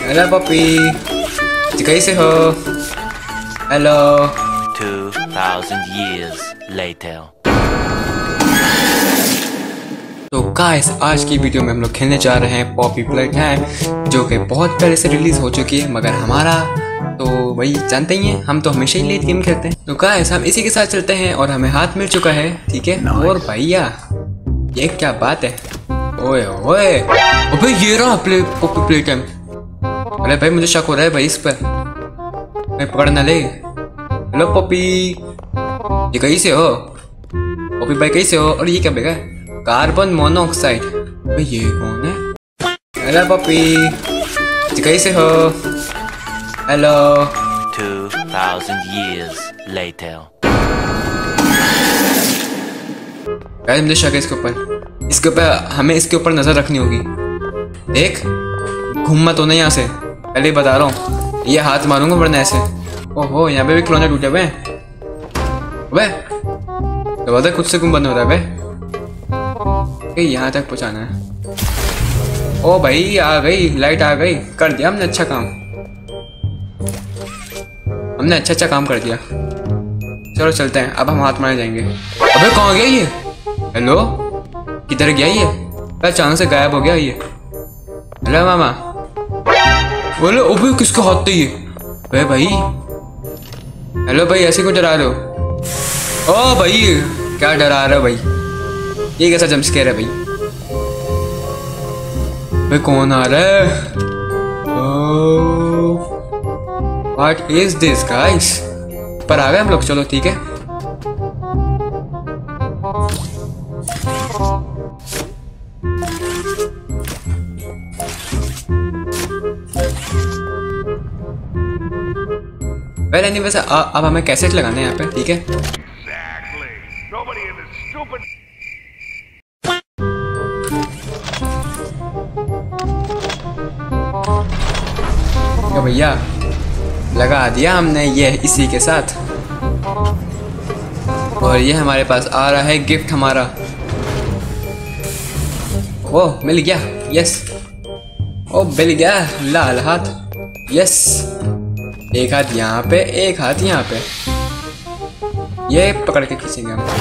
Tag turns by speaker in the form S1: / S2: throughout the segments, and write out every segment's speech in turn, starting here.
S1: Hello puppy, कैसे हो? Hello.
S2: 2000 years later.
S1: तो गाइस, आज की वीडियो में हम लोग खेलने जा रहे हैं पॉपी प्ले टाइम, जो कि बहुत पहले से रिलीज हो चुकी है, मगर हमारा तो वही जानते ही हैं, हम तो हमेशा ही लेट गेम खेलते हैं। तो गाइस, हम इसी के साथ चलते हैं और हमें हाथ मिल चुका है, ठीक है। और भैया ये क्या बात है? ओए ओए, अबे ये रहा पॉपी प्ले टाइम। अरे भाई, मुझे शक हो रहा है भाई इस पर, मैं पकड़ ना ले। हेलो पॉपी, ये कैसे हो? पॉपी भाई कैसे हो? और ये क्या बेगा? कार्बन मोनोऑक्साइड, भाई ये कौन है? हेलो पॉपी, ये कैसे हो? हेलो।
S2: 2000 years later.
S1: गाइस, मुझे शक है इसके ऊपर हमें इसके ऊपर नजर रखनी होगी। देख, घूमना तो नहीं यहाँ से, पहले ही बता रहा हूँ। ये हाथ मारूंगा वरना ऐसे। ओहो, यहाँ पे भी खिलौने टूटे हुए हैं। अबे दरवाजा खुद से क्यों बंद हो रहा है? बे यहाँ तक पहुँचाना है। ओ भाई, आ गई लाइट, आ गई। कर दिया हमने अच्छा काम, हमने अच्छा काम कर दिया। चलो चलते हैं, अब हम हाथ मारने जाएंगे। अबे कहाँ गया ये? हेलो, किधर गया ये? अचानक से गायब हो गया ये। हेलो मामा। बोलो, अबे किसका हाथ था ये? अबे भाई, हेलो भाई, ऐसे क्यों डरा रहे हो? ओ भाई, क्या डरा रहे हो भाई? ये कैसा जंप स्केयर है भाई? भाई कौन आ रहा है? What is this guys? पर आ गए हम लोग, चलो ठीक है। वेल एनीवेज, अब हमें कैसेट लगाने हैं यहाँ पे, ठीक है। तो भैया लगा दिया हमने ये इसी के साथ, और ये हमारे पास आ रहा है गिफ्ट हमारा। ओ मिल गया, यस। ओ मिल गया लाल हाथ, यस। एक हाथ यहाँ पे, एक हाथ यहाँ पे, ये पकड़ के खींचेंगे हम।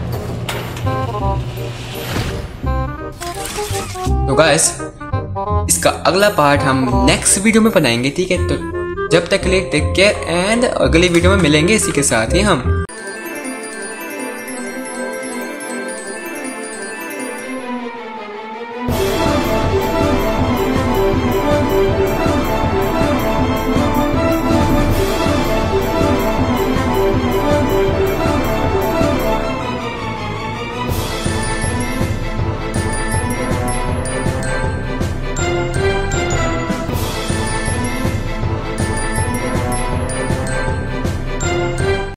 S1: तो गाइस, इसका अगला पार्ट हम नेक्स्ट वीडियो में बनाएंगे, ठीक है। तो जब तक के लिए टेक केयर एंड अगली वीडियो में मिलेंगे इसी के साथ ही हम।